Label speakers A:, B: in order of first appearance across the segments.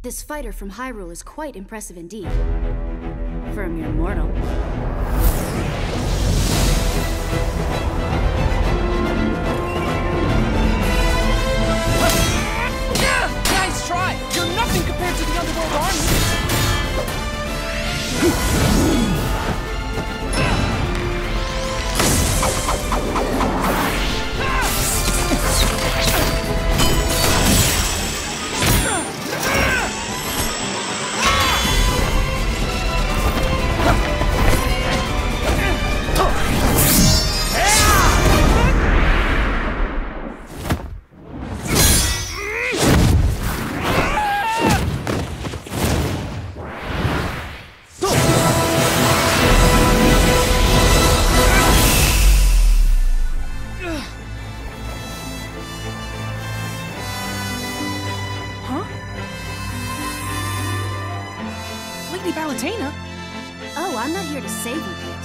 A: This fighter from Hyrule is quite impressive indeed. For a mere mortal.
B: Nice try! You're nothing compared to the Underworld army! Lady Palutena?
A: Oh, I'm not here to save you, Pit.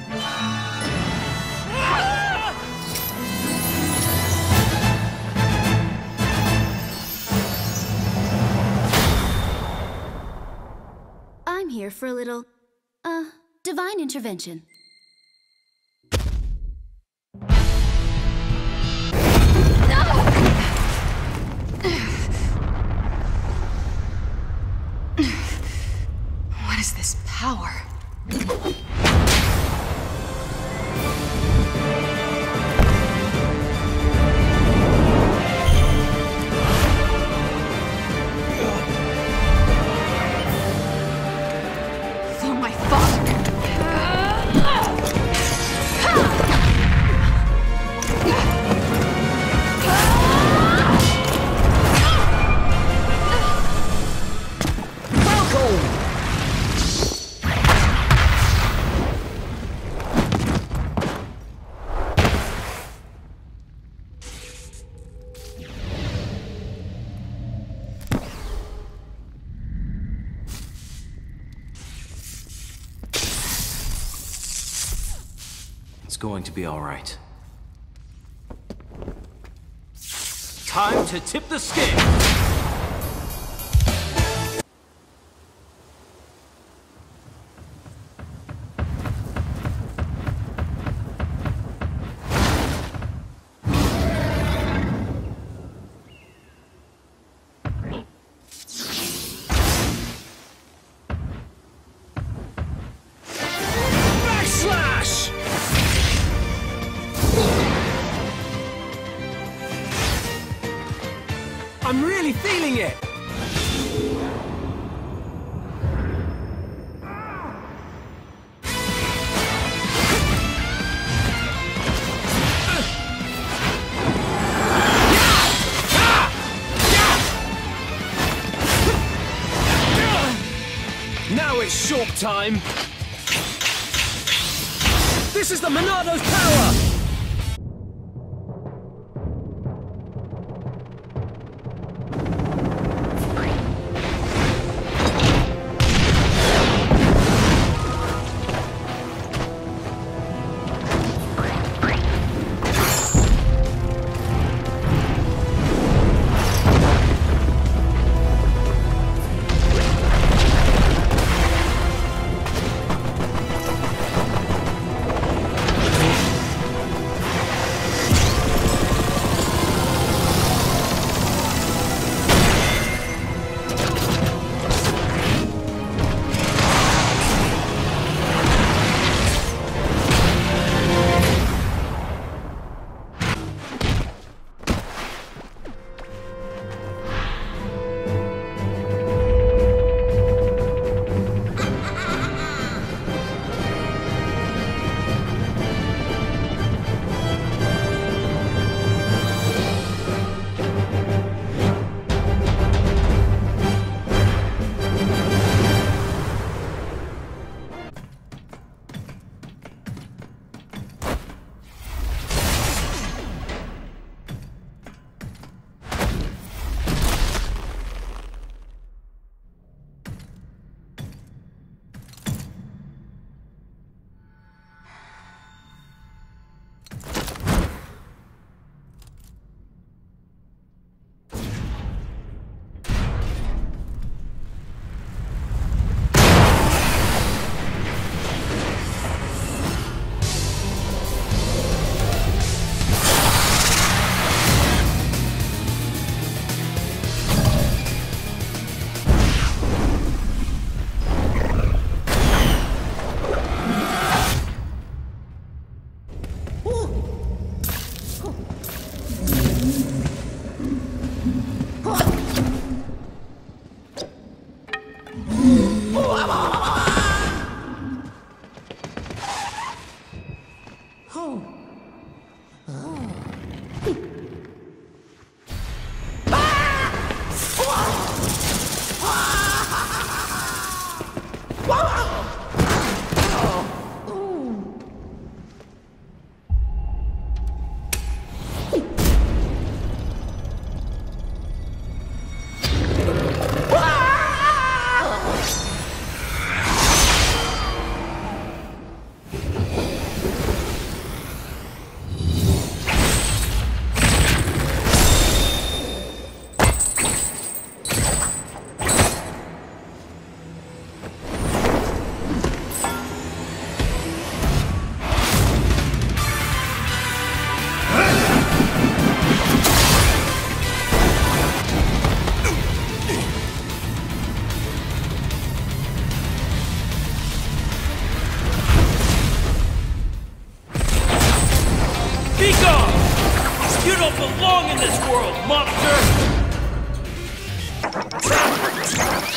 A: I'm here for a little, divine intervention.
B: What is this power? Oh my father!
C: It's going to be all right. Time to tip the scale!
B: I'm really feeling it! Now it's short time! This is the Monado's power!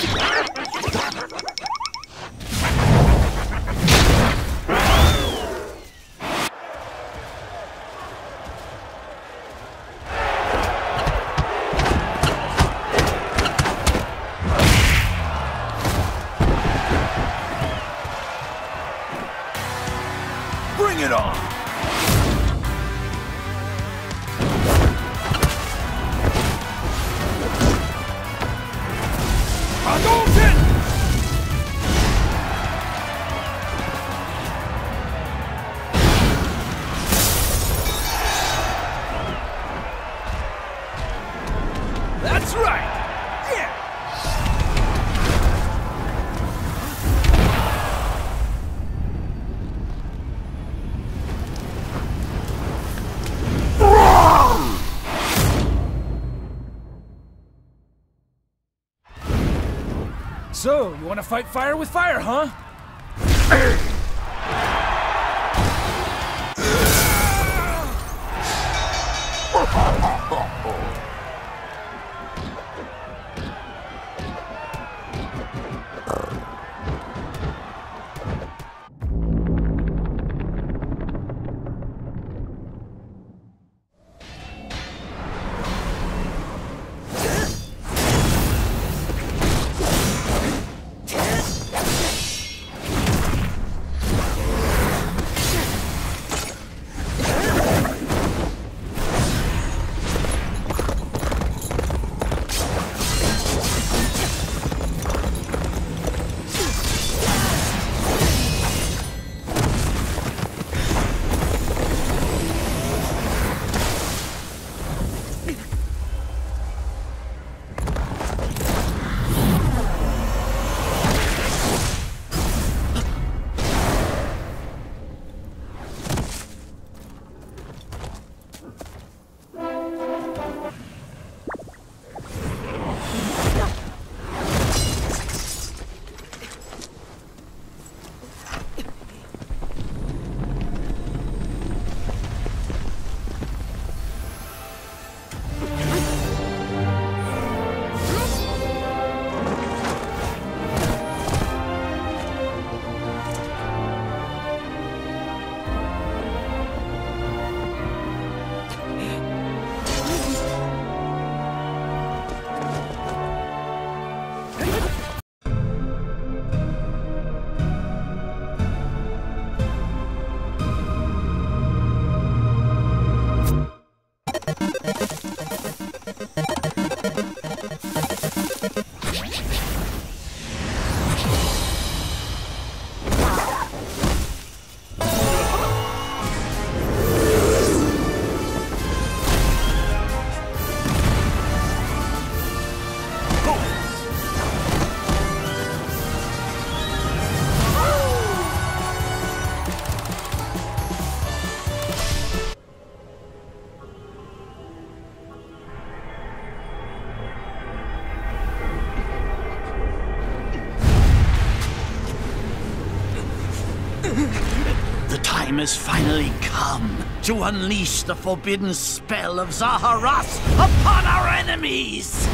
D: Bring it on! Hadouken! That's right! Yeah!
B: So, you want to fight fire with fire, huh?
E: The time has finally come to unleash the forbidden spell of Zaharas upon our enemies!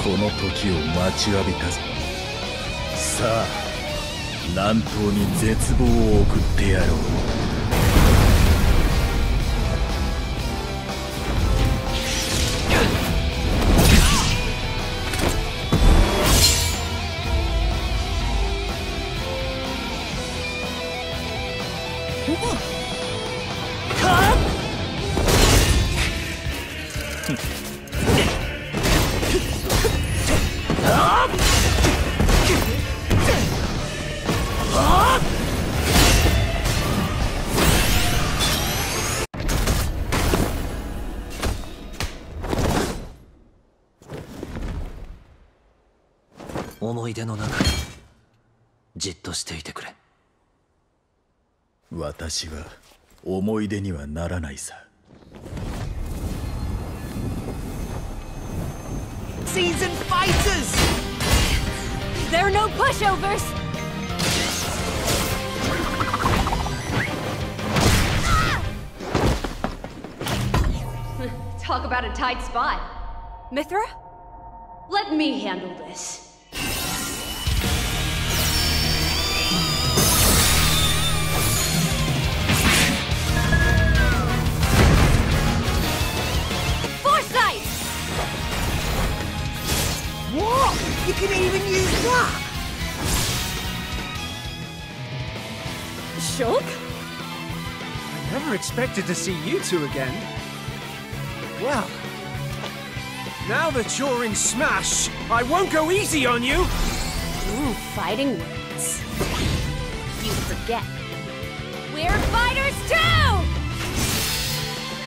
F: この時を待ちわびたぞ。さあ南東に絶望を送ってやろう。
C: 思い出の中にじっとしていてくれ。
F: 私は思い出にはならないさ。
B: Seasoned fighters!
A: There are no pushovers!
G: Talk about a tight spot.
A: Mithra?
G: Let me handle this.
A: Foresight!
B: What? You can even use that?
A: Shulk?
B: I never expected to see you two again. Well, now that you're in Smash, I won't go easy on you!
A: Ooh, fighting words. You forget. We're fighters too!